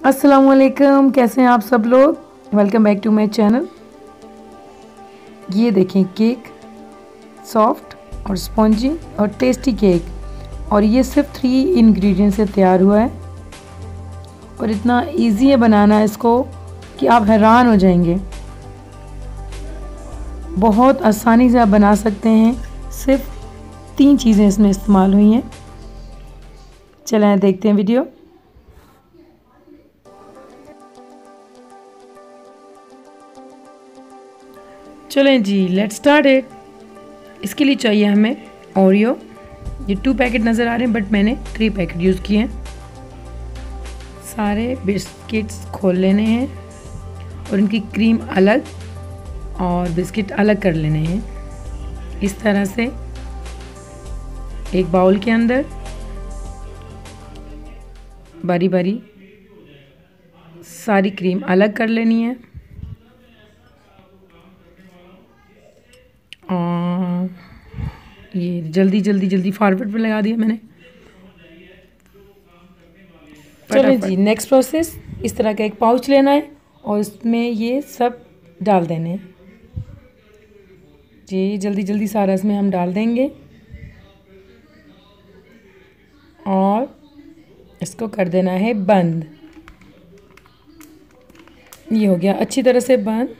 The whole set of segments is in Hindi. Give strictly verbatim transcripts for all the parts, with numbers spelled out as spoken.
अस्सलामुअलैकुम, कैसे हैं आप सब लोग। Welcome back to my channel. ये देखें केक, सॉफ्ट और स्पॉन्जी और टेस्टी केक, और ये सिर्फ थ्री इंग्रेडिएंट से तैयार हुआ है और इतना इजी है बनाना इसको कि आप हैरान हो जाएंगे। बहुत आसानी से आप बना सकते हैं। सिर्फ तीन चीज़ें इसमें इस्तेमाल हुई हैं। चलें देखते हैं वीडियो। चलें जी, लेट्स स्टार्ट इट। इसके लिए चाहिए हमें ओरियो। ये टू पैकेट नज़र आ रहे हैं बट मैंने थ्री पैकेट यूज़ किए हैं। सारे बिस्किट्स खोल लेने हैं और इनकी क्रीम अलग और बिस्किट अलग कर लेने हैं। इस तरह से एक बाउल के अंदर बारी बारी सारी क्रीम अलग कर लेनी है। और ये जल्दी जल्दी जल्दी फॉरवर्ड पे लगा दिया मैंने। चलो जी, नेक्स्ट प्रोसेस। इस तरह का एक पाउच लेना है और इसमें ये सब डाल देने हैं जी। जल्दी जल्दी सारा इसमें हम डाल देंगे और इसको कर देना है बंद। ये हो गया अच्छी तरह से बंद।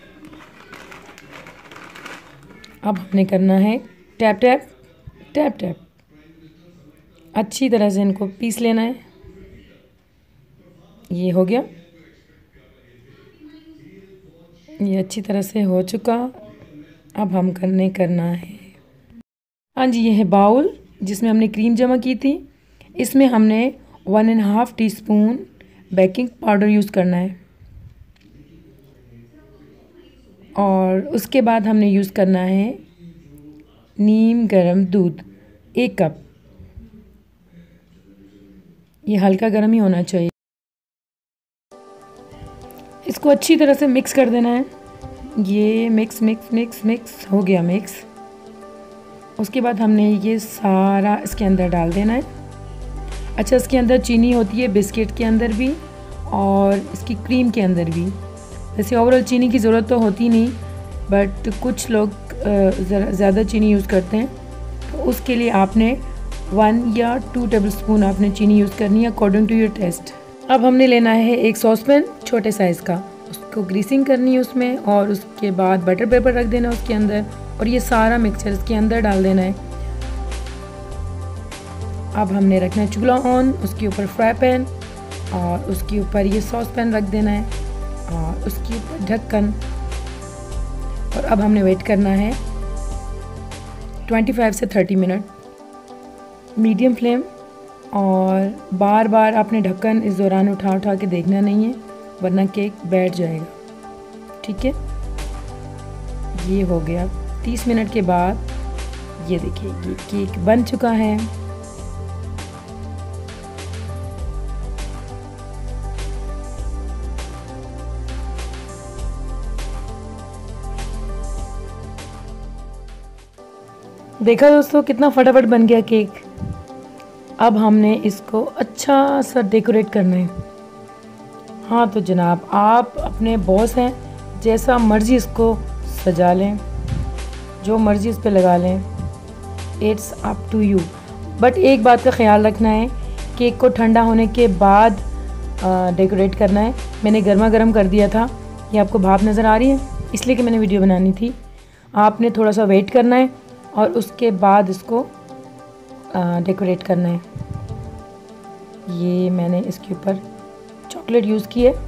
अब हमने करना है टैप टैप टैप टैप। अच्छी तरह से इनको पीस लेना है। ये हो गया, ये अच्छी तरह से हो चुका। अब हम करने करना है हाँ जी, ये है बाउल जिसमें हमने क्रीम जमा की थी। इसमें हमने one and half teaspoon baking powder use करना है और उसके बाद हमने यूज़ करना है नीम गरम दूध एक कप। ये हल्का गर्म ही होना चाहिए। इसको अच्छी तरह से मिक्स कर देना है। ये मिक्स मिक्स मिक्स मिक्स हो गया मिक्स। उसके बाद हमने ये सारा इसके अंदर डाल देना है। अच्छा, इसके अंदर चीनी होती है बिस्किट के अंदर भी और इसकी क्रीम के अंदर भी। वैसे ओवरऑल चीनी की ज़रूरत तो होती नहीं, बट कुछ लोग ज़्यादा चीनी यूज़ करते हैं, तो उसके लिए आपने वन या टू टेबल स्पून आपने चीनी यूज़ करनी है अकॉर्डिंग टू योर टेस्ट। अब हमने लेना है एक सॉसपैन छोटे साइज़ का, उसको ग्रीसिंग करनी है उसमें, और उसके बाद बटर पेपर रख देना उसके अंदर और ये सारा मिक्सचर इसके अंदर डाल देना है। अब हमने रखना है चूल्हा ऑन, उसके ऊपर फ्राई पैन और उसके ऊपर ये सॉस पैन रख देना है और उसके ऊपर ढक्कन। और अब हमने वेट करना है पच्चीस से तीस मिनट मीडियम फ्लेम, और बार बार आपने ढक्कन इस दौरान उठा उठा के देखना नहीं है वरना केक बैठ जाएगा। ठीक है, ये हो गया। तीस मिनट के बाद ये देखिए ये केक बन चुका है। देखा दोस्तों कितना फटाफट बन गया केक। अब हमने इसको अच्छा सा डेकोरेट करना है। हाँ तो जनाब, आप अपने बॉस हैं, जैसा मर्ज़ी इसको सजा लें, जो मर्ज़ी इस पे लगा लें, it's up to you. But एक बात का ख्याल रखना है, केक को ठंडा होने के बाद डेकोरेट करना है। मैंने गर्मा गर्म कर दिया था। ये आपको भाप नज़र आ रही है, इसलिए कि मैंने वीडियो बनानी थी। आपने थोड़ा सा वेट करना है और उसके बाद इसको डेकोरेट करना है। ये मैंने इसके ऊपर चॉकलेट यूज़ की है।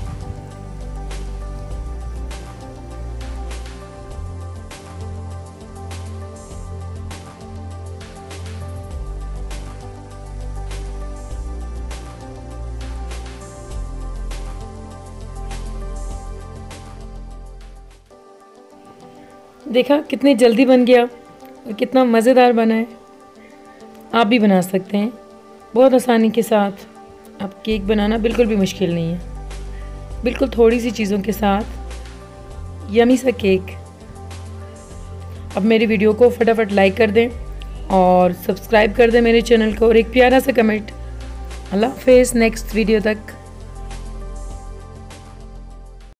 देखा कितनी जल्दी बन गया और कितना मज़ेदार बना है। आप भी बना सकते हैं बहुत आसानी के साथ। अब केक बनाना बिल्कुल भी मुश्किल नहीं है, बिल्कुल थोड़ी सी चीज़ों के साथ यमी सा केक। अब मेरी वीडियो को फटाफट लाइक कर दें और सब्सक्राइब कर दें मेरे चैनल को, और एक प्यारा सा कमेंट। अल्लाह हाफ़िज़, नेक्स्ट वीडियो तक।